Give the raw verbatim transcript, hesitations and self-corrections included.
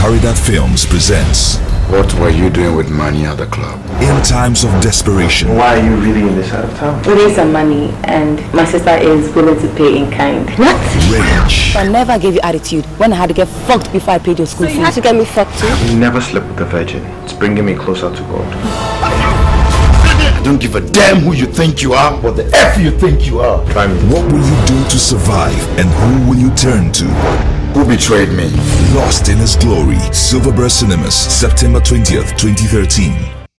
Karidat Films presents. What were you doing with money at the club? In times of desperation. Why are you really in this out of town? We need some money and my sister is willing to pay in kind. What? Rage. I never gave you attitude when I had to get fucked before I paid your school So fees. you had to get me fucked too? You never slept with a virgin. It's bringing me closer to God. I don't give a damn who you think you are, what the F you think you are. Try me. What will you do to survive and who will you turn to? Who betrayed me? Lost in His Glory. Silverbird Cinemas, September twentieth, twenty thirteen.